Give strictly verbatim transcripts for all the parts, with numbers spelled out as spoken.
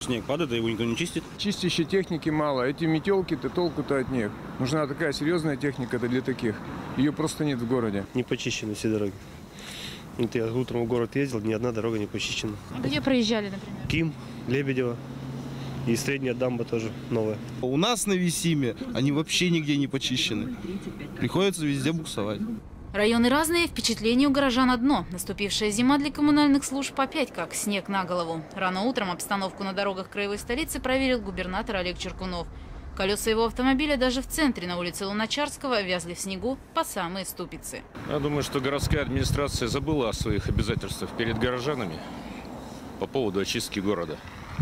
Снег падает, а его никто не чистит. Чистящей техники мало. Эти метелки-то толку-то от них. Нужна такая серьезная техника-то для таких. Ее просто нет в городе. Не почищены все дороги. Вот я утром в город ездил, ни одна дорога не почищена. Где проезжали, например? Ким, Лебедева и средняя дамба тоже новая. У нас на Висиме они вообще нигде не почищены. Приходится везде буксовать. Районы разные, впечатление у горожан одно. Наступившая зима для коммунальных служб опять как снег на голову. Рано утром обстановку на дорогах краевой столицы проверил губернатор Олег Черкунов. Колеса его автомобиля даже в центре на улице Луначарского вязли в снегу по самые ступицы. Я думаю, что городская администрация забыла о своих обязательствах перед горожанами по поводу очистки города.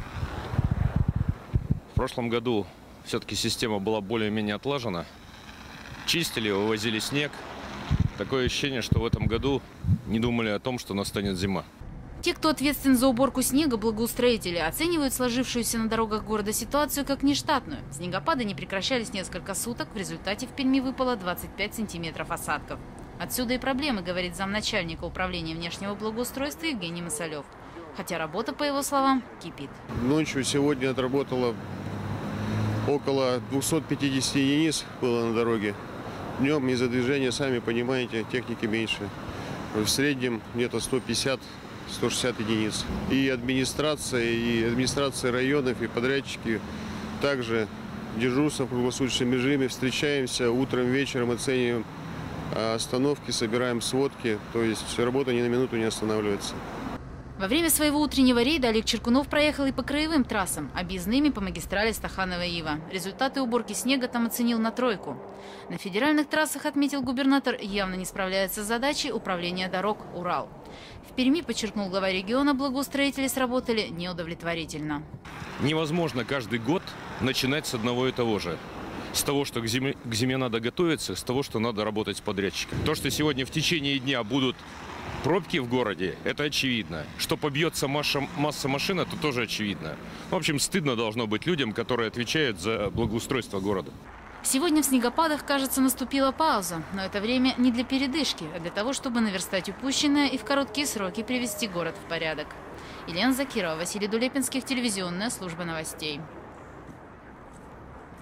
В прошлом году все-таки система была более-менее отлажена. Чистили, вывозили снег. Такое ощущение, что в этом году не думали о том, что настанет зима. Те, кто ответственен за уборку снега, благоустроители, оценивают сложившуюся на дорогах города ситуацию как нештатную. Снегопады не прекращались несколько суток, в результате в Перми выпало двадцать пять сантиметров осадков. Отсюда и проблемы, говорит замначальника управления внешнего благоустройства Евгений Масалев. Хотя работа, по его словам, кипит. Ночью сегодня отработало около двухсот пятидесяти единиц было на дороге. Днем из-за движения, сами понимаете, техники меньше. В среднем где-то сто пятьдесят — сто шестьдесят единиц. И администрация, и администрация районов, и подрядчики также дежурство в круглосуточном режиме. Встречаемся утром, вечером, оцениваем остановки, собираем сводки. То есть работа ни на минуту не останавливается. Во время своего утреннего рейда Олег Черкунов проехал и по краевым трассам, объездными по магистрали Стаханова-Ива. Результаты уборки снега там оценил на тройку. На федеральных трассах, отметил губернатор, явно не справляется с задачей управления дорог «Урал». В Перми, подчеркнул глава региона, благоустроители сработали неудовлетворительно. Невозможно каждый год начинать с одного и того же. С того, что к зиме, к зиме надо готовиться, с того, что надо работать с подрядчиком. То, что сегодня в течение дня будут пробки в городе, это очевидно. Что побьется масса, масса машин, это тоже очевидно. В общем, стыдно должно быть людям, которые отвечают за благоустройство города. Сегодня в снегопадах, кажется, наступила пауза. Но это время не для передышки, а для того, чтобы наверстать упущенное и в короткие сроки привести город в порядок. Елена Закирова, Василий Дулепинских, телевизионная служба новостей.